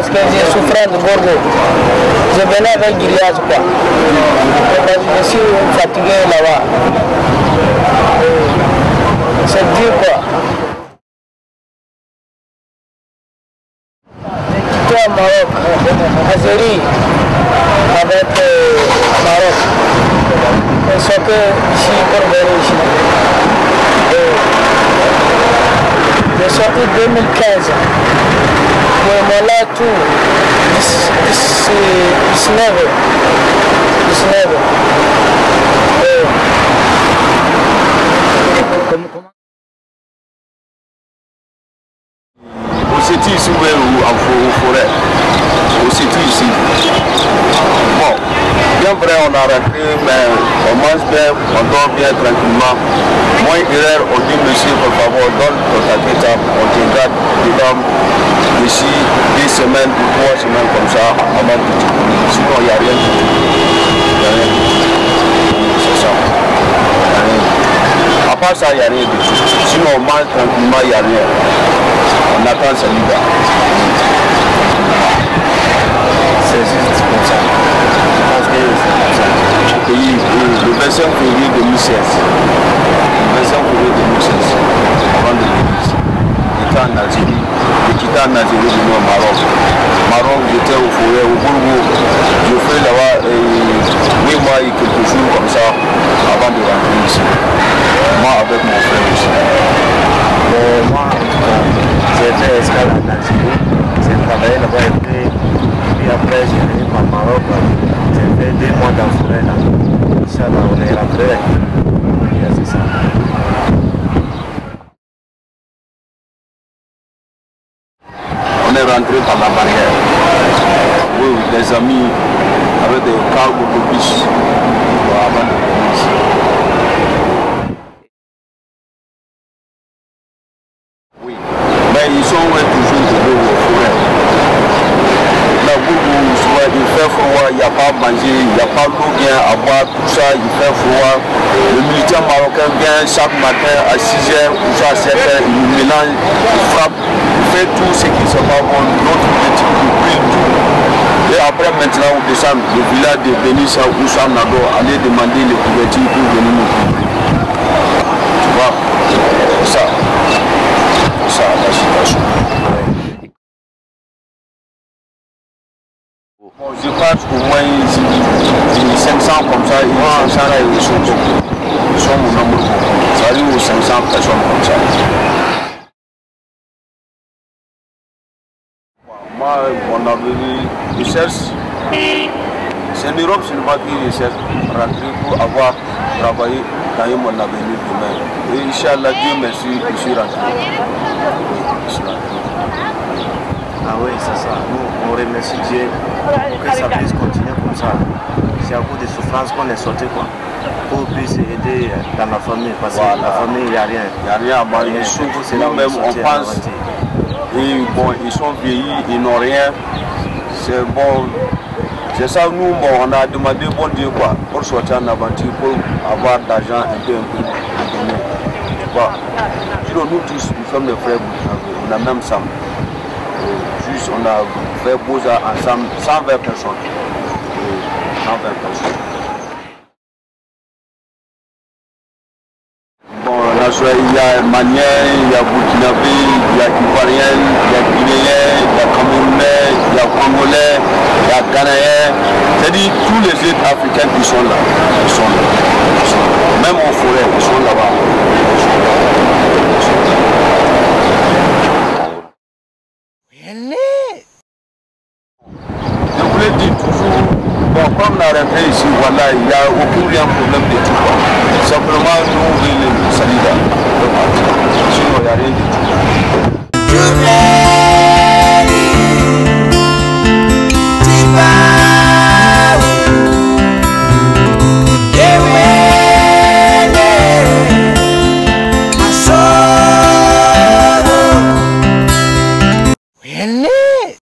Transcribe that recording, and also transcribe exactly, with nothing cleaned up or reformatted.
parce que j'ai souffert de bordeaux. Je venais avec grillage quoi. Je suis fatigué là-bas. C'est dur quoi. Quitté au Maroc, Algérie, avec euh, Maroc. Et ce que ici pour venir ici. J'ai sorti deux mille quinze. Mais moi là tout, dix-neuf. dix-neuf. C'est ici ou en forêt. C'est ici. Bon, bien vrai, on a rentré, mais on mange bien, on dort bien tranquillement. Moi, hier, on dit monsieur, por favor, donne ton taqueta, on te garde dedans ici deux semaines ou trois semaines comme ça, avant de te courir. Sinon, il n'y a rien du tout. Il n'y a rien du tout. C'est ça. À part ça, il n'y a rien du tout. Sinon, on mange tranquillement, il n'y a rien. On attend celui-là. C'est juste comme ça. Je pense que c'est comme ça. Et le vingt-cinq février deux mille seize. Le vingt-cinq février deux mille seize. Avant de venir ici. J'étais en Algérie. J'ai quitté en Algérie, je venais au Maroc. Au Maroc, j'étais au forêt, au Bourgo. Je fais là-bas huit mois et quelques jours comme ça avant de rentrer ici. Moi avec mon frère aussi. Bon, moi, en tout cas, j'ai fait escale en Algérie, j'ai travaillé là-bas et puis, puis après j'ai venu par Maroc, j'ai fait deux mois dans la forêt là. Inch'Allah, on est rentré. C'est ça. On est rentré par la barrière. Oui, des amis avec des cargos de biche avant de venir ici. Oui, mais ils sont ouais, toujours au forêt. Là, vous, il fait froid, il n'y a pas à manger, il n'y a pas d'eau bien à boire, tout ça, il fait froid. Le militaire marocain vient chaque matin à six heures ou à sept heures, il nous mélange, il frappe, il fait tout ce qui se passe bon, notre petit il tout. Et après maintenant on descend le village de Benissa ou Sanado, aller demander les couvertures pour venir nous couvrir. Tu vois, c'est ça. C'est ça la situation. Bon, je pense qu'au moins cinq cents comme ça, cinq cents là, ils sont beaucoup. Ils sont au nombre beaucoup. Ça arrive aux cinq cents personnes comme ça. Moi, mon avenir, je cherche. C'est l'Europe seulement qui recherche rentrer pour avoir travaillé dans mon avenir demain. Et Inch'Allah, Dieu merci, je suis rentré. Je suis rentré. Ah oui, c'est ça. Nous, on remercie Dieu pour que ça puisse continuer comme ça. C'est à cause des souffrances qu'on est sorti, quoi. Pour puisse aider dans la famille, parce que voilà. La famille, il n'y a rien. Il n'y a rien à manger. C'est là même on pense. Et bon, ils sont vieillis, ils n'ont rien. C'est bon. C'est ça, nous, bon, on a demandé bon Dieu quoi, pour sortir en aventure, pour avoir d'argent un peu, un peu, à donner. Bon. Sinon, nous tous, nous sommes des frères, on a même ça. Juste, on a fait Beaux-Arts ensemble, cent vingt personnes. cent vingt personnes. Bon, là, il y a Maniens, il y a Burkinabé, il y a Ivoiriens, il y a Guinéens, il y a Camerounais, il y a Congolais, il y a Ghanéens. C'est-à-dire tous les autres Africains qui sont là. Ils sont là. Ils sont là. Même en forêt, ils sont là-bas. Je voulais dire toujours, bon, comme on a rentré ici, voilà, il n'y a aucun rien problème de tout. Simplement, nous, on veut le solidaire. Sinon, il n'y a rien de tout.